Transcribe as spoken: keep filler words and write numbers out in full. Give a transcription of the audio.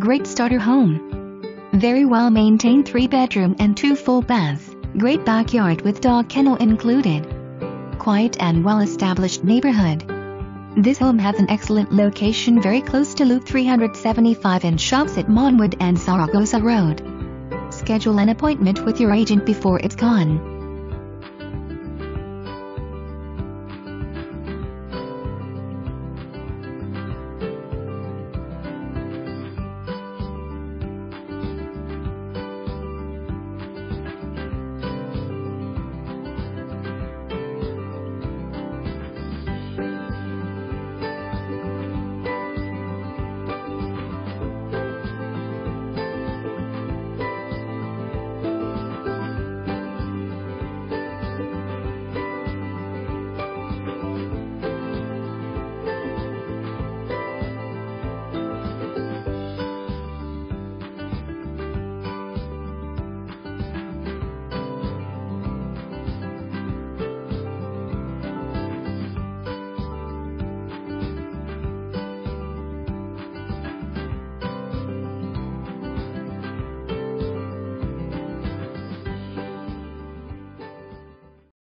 great starter home. Very well maintained three bedroom and two full baths, great backyard with dog kennel included. Quiet and well-established neighborhood. This home has an excellent location very close to Loop three seventy-five and shops at Montwood and Zaragoza Road. Schedule an appointment with your agent before it's gone.